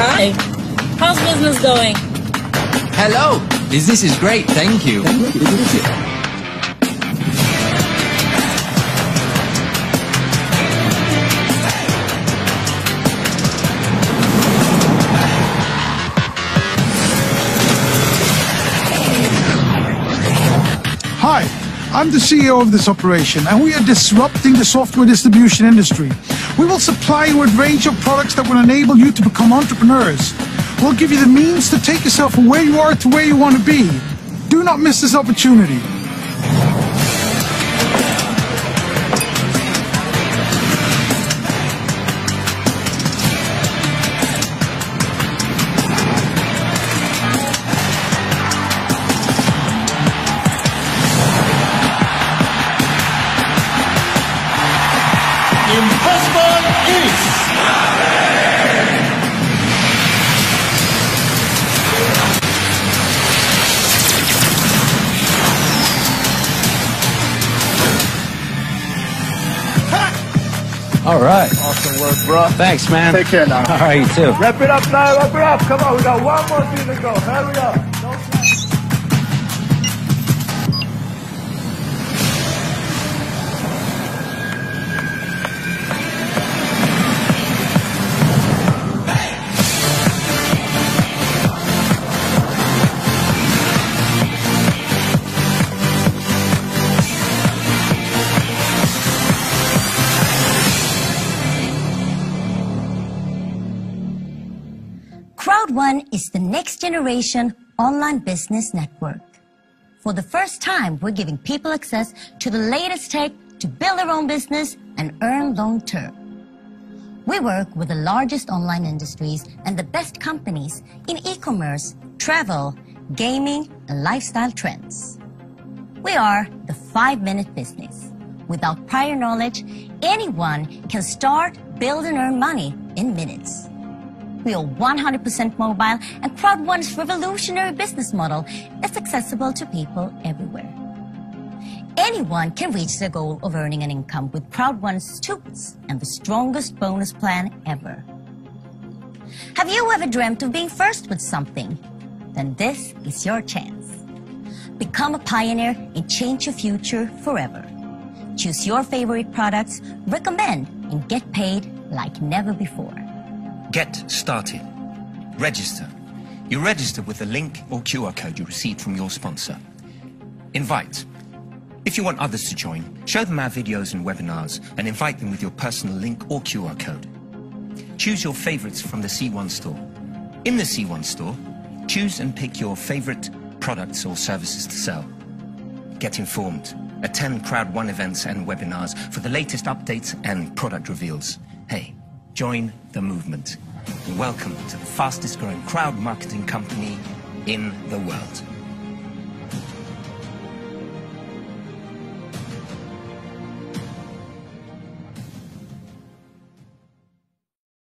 Hi. How's business going? Hello. Business is great, thank you. Hi, I'm the CEO of this operation, and we are disrupting the software distribution industry. We will supply you with a range of products that will enable you to become entrepreneurs. We'll give you the means to take yourself from where you are to where you want to be. Do not miss this opportunity. Impossible is All right. awesome work, bro. Thanks, man. Take care now. All right, you too. Wrap it up now, wrap it up. Come on, we got one more thing to go. Hurry up. Crowd1 is the next generation online business network. For the first time, we're giving people access to the latest tech to build their own business and earn long term. We work with the largest online industries and the best companies in e-commerce, travel, gaming, and lifestyle trends. We are the 5-minute business. Without prior knowledge, anyone can start, build, and earn money in minutes. We are 100% mobile, and Crowd1's revolutionary business model is accessible to people everywhere. Anyone can reach their goal of earning an income with Crowd1's tools and the strongest bonus plan ever. Have you ever dreamt of being first with something? Then this is your chance. Become a pioneer and change your future forever. Choose your favorite products, recommend, and get paid like never before. Get started. Register. You register with the link or QR code you received from your sponsor. Invite. If you want others to join, show them our videos and webinars and invite them with your personal link or QR code. Choose your favorites from the C1 store. In the C1 store, choose and pick your favorite products or services to sell. Get informed. Attend Crowd1 events and webinars for the latest updates and product reveals. Hey, join the movement. Welcome to the fastest growing crowd marketing company in the world.